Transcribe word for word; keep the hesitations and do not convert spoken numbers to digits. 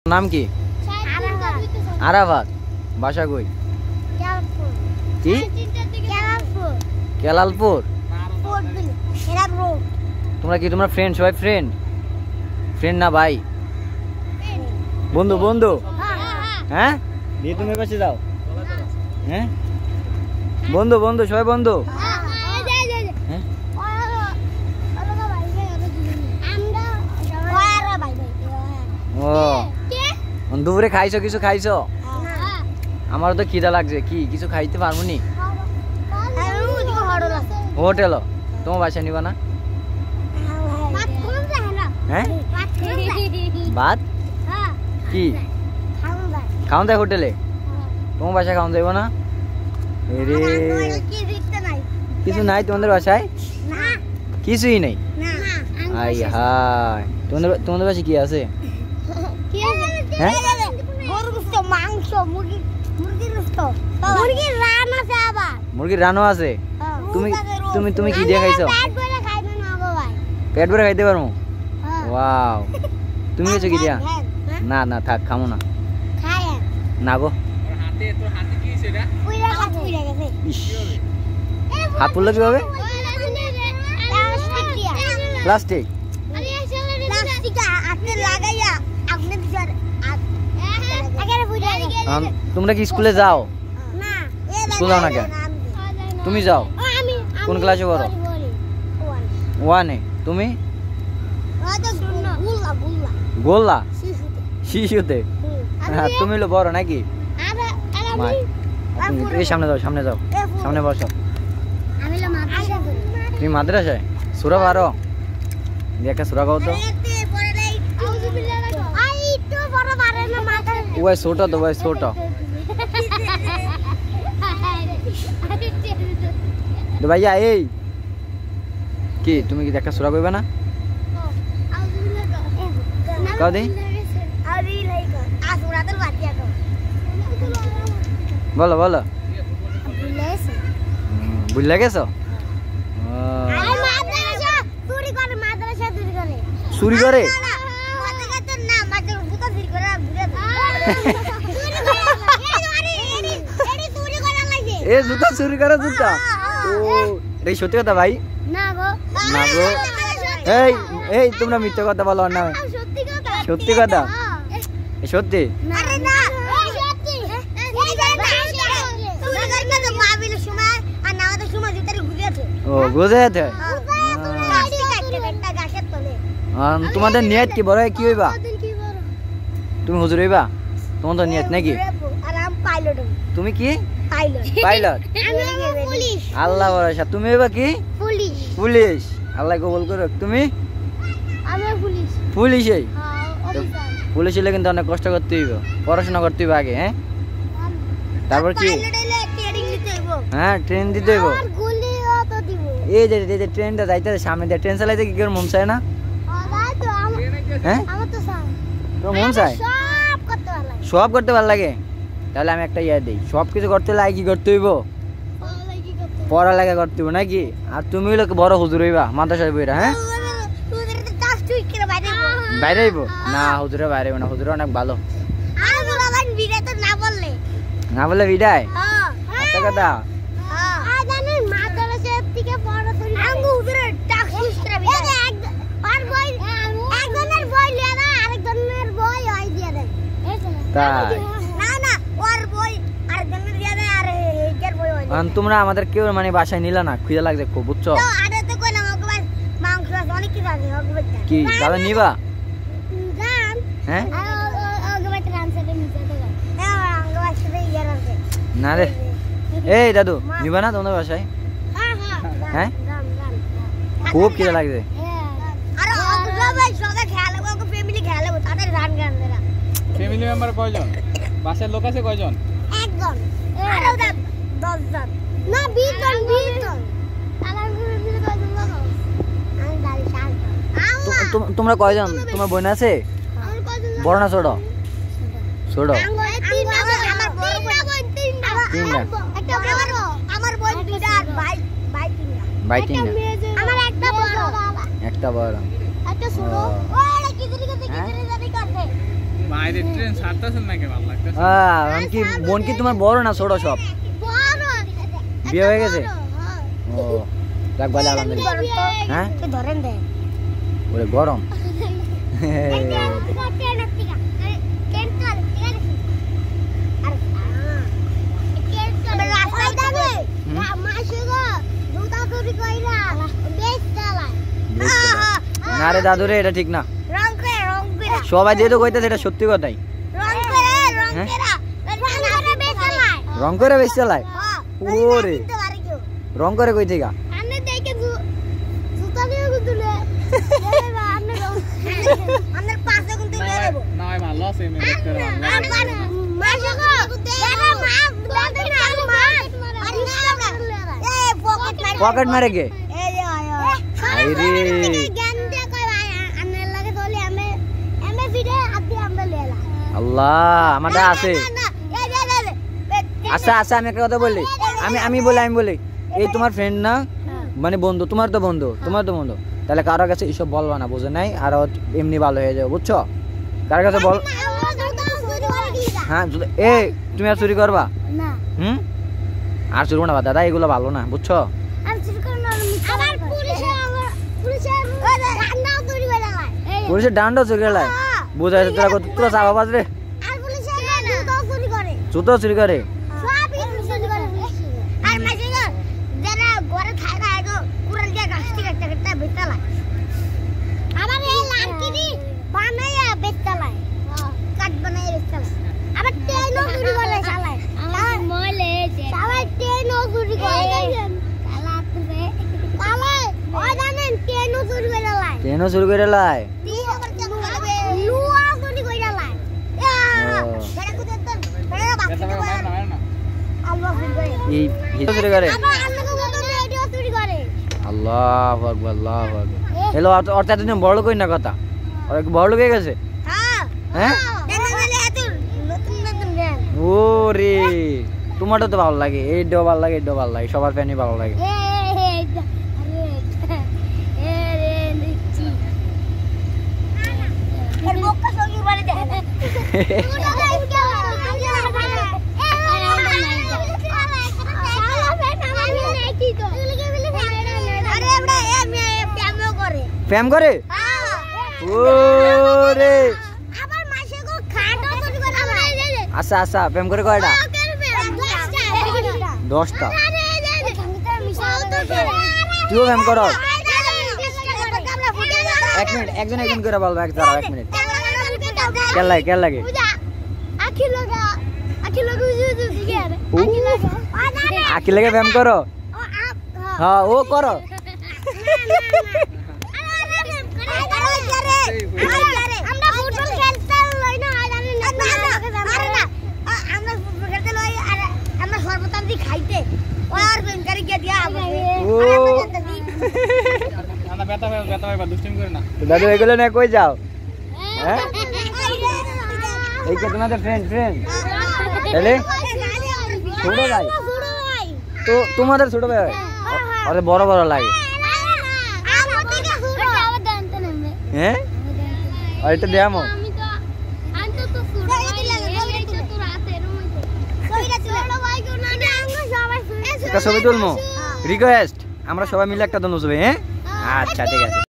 নাম কি? আরাফাত। বাসা কই? কি? কেলালপুর। তোমরা কি তোমরা ফ্রেন্ড? সবাই ফ্রেন্ড? ফ্রেন্ড না ভাই? বন্ধু বন্ধু? হ্যাঁ দিয়ে তুমি কাছে যাও। হ্যাঁ বন্ধু বন্ধু সবাই বন্ধু? ও দুপুরে খাইছো? কিছু খাইছো? আমারও তো খিদা লাগছে। কি কিছু খাইতে পারবো নি? হোটেল তোমার বাসা নিবা না? হ্যাঁ ভাত কি খাওয়া যায় হোটেলে? তোমার বাসায় খাওয়া যাইব না? রে কিছু নাই তোমাদের বাসায়? কিছুই নেই। আই হাই তোমাদের তোমাদের বাসায় কি আছে? হ্যাঁ মুরগির রানও আছে। তুমি তুমি তুমি কি দিয়ে খাইছো? পেট ভরে খাইতে পারবো? ওয়াও তুমি খেয়েছো কি দিয়া? না না থাক খামো না। না গো হাত পুড়লো কিভাবে? প্লাস্টিক। তোমরা কি স্কুলে যাও? স্কুল যাও না কেন? তুমি যাও? কোন ক্লাসে পড়ো? ওয়ানে। তুমি? গোল্লা শিশুতে। তুমি হলো বড় নাকি? এই সামনে যাও সামনে যাও সামনে বসো। তুমি মাদ্রাসায় সুরা পারো? একটা সুরা গাও তো। ওই ছোট তো ওই ছোট ভাইয়া। এই কি তুমি কি একটা সুরা কইবে না? কাও দেই বলো বলো। বুঝলে গেছো? চুরি করে? এ জুতা চুরি করে? জুতা ও এই সত্যি কথা ভাই? না গো না গো। এই এই তোমরা মিথ্যা কথা বলো না। সত্যি কথা? সত্যি? ও গুজরাতে। তোমাদের নিয়ত কি? বড় কি হইবা? তুমি হুজুর হইবা? তোমার তো নিয়ত নাকি? তুমি কি? পাইলট। আল্লাহ ভরসা। তুমি হইবা কি? পুলিশ। আল্লাহ কবুল করুক। তুমি? পুলিশ। এই পুলিশ হলে কিন্তু অনেক কষ্ট করতে হইব, পড়াশোনা করতে হইব আগে। হ্যাঁ তারপর কি? হ্যাঁ ট্রেন দিতে হইব। এই যে ট্রেনটা যাইতে সামনে দিয়ে ট্রেন চালাইতে কি করে মন চায় না? হ্যাঁ তোমার মন চায়? সব করতে ভালো লাগে? তাহলে আমি একটা ইয়া দিই। সব কিছু করতে লাগে কি করতে হইব? পড়ালেখা করতে হইব নাকি? আর তুমি হইলো বড় হুজুর হইবা মাদ্রাসায় বইরা? হ্যাঁ বাইরে হইব না? হুজুরে বাইরে হইব না। হুজুরে অনেক ভালো। না বললে বিদায়? আচ্ছা কথা। তোমরা আমাদের কেউ মানে বাসায় নিলা না? খুঁজে লাগছে খুব বুঝছো? কি দাদা নিবা? হ্যাঁ না রে। এই দাদু নিবা না তোমাদের বাসায়? হ্যাঁ খুব খিদে লাগছে। ফ্যামিলি মেম্বার কয়জন? বাসার লোক আছে কয়জন? একজন। আরো দশ জন না বিশ জন বিশ জন। তোমরা কয়জন? তোমার বোন আছে? বড় না ছোট? ছোট। একটা বড় একটা বড়। বাইরে ট্রেন ছাড়তেছেন নাকি ভালো লাগতেছে হ্যাঁ কি বোন কি তোমার বড় না ছোট সব বিয়ে হয়ে গেছে ও যাক ভালো আলহামদুলিল্লাহ হ্যাঁ ধরেন দে ওরে গরম না রে দাদু রে এটা ঠিক না সবাই দিয়ে তো কইতেছে এটা সত্যি কথাই রং করে বেশ চালায় ওরে রং করে কই থেকে না ভাই ভালো আছে এমনি দেখতে পকেট মারে কে আল্লাহ আমারটা আছে আচ্ছা আচ্ছা আমি একটা কথা বলি আমি আমি বলি আমি বলি এই তোমার ফ্রেন্ড না মানে বন্ধু তোমার তো বন্ধু তোমার তো বন্ধু তাহলে কারোর কাছে এইসব বলবা না বুঝে নাই আর এমনি ভালো হয়ে যাবে বুঝছো কারোর কাছে বল হ্যাঁ এ তুমি আর চুরি করবা হুম আর চুরি করবা দাদা এগুলো ভালো না বুঝছো পুলিশের ডান্ডা চুরি করে বুঝাই তোরা তোরা চাপা বাজ রে জুতো চুরি করে ট্রেনও চুরি করে লাই আল্লাহু আকবার আল্লাহু আকবার এলো ওর তো এতদিন বড় কই না কথা ওর কি বড় হয়ে গেছে হ্যাঁ ওরে তোমারও তো ভালো লাগে এইটাও ভালো লাগে এইটাও ভালো লাগে সবার ফ্যানই ভালো লাগে প্রেম করে ওরে আচ্ছা আচ্ছা প্রেম করে কয়টা দশটা তুইও প্রেম করো এক মিনিট একজন একজন করে বলবো এক দাঁড়াও এক মিনিট কেন লাগে কেন লাগে আখি লাগে প্রেম করো হ্যাঁ ও করো দাদু এগুলো না কই যাও হ্যাঁ এই কে তোমাদের ফ্রেন্ড ফ্রেন্ড তাহলে ছোট ভাই তো তোমাদের ছোট ভাই আরে বড় বড় লাগে হ্যাঁ আর এটা দেয়ামো একটা ছবি তুলবো রিকোয়েস্ট আমরা সবাই মিলে একটা তুলবো ছবি হ্যাঁ আচ্ছা ঠিক আছে।